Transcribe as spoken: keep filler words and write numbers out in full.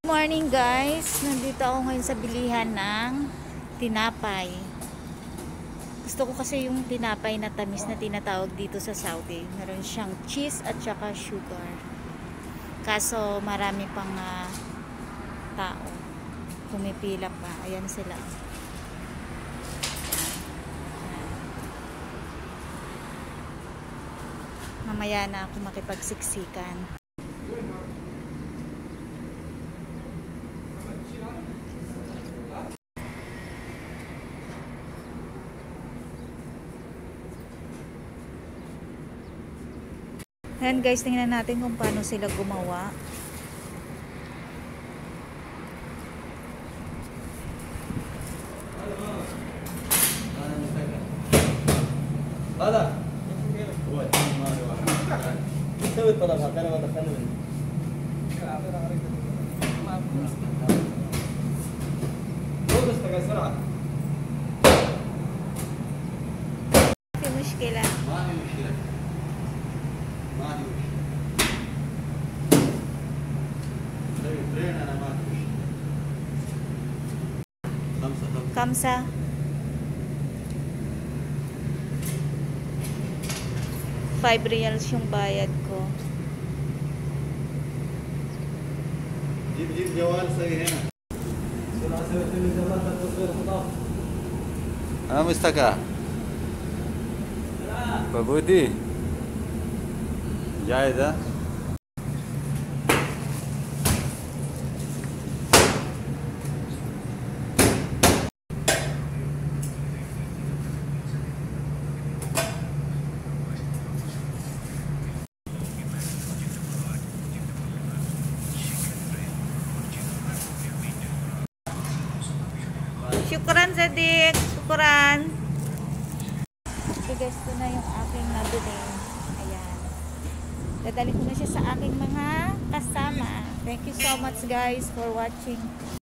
Morning guys, nandito ako ngayon sa bilihan ng tinapay. Gusto ko kasi yung tinapay na tamis na tinatawag dito sa Saudi. Meron siyang cheese at saka sugar. Kaso marami pang uh, tao. Pumipila pa. Ayan sila. Mamaya na ako makipagsiksikan. Ayan guys, tingnan natin kung paano sila gumawa. في مشكلة ما في مشكلة ما في مشكلة طيب برين أنا ما في مشكلة خمسة خمسة خمسة five reals yung bayad ko. جيب جيب جوال سوي هنا أنا مستكى بابودي جاهزة Syukran Zadik, syukran. Okay guys, ito na yung aking nabili. Ayan. Dadali ko na siya sa aking mga kasama. Thank you so much guys for watching.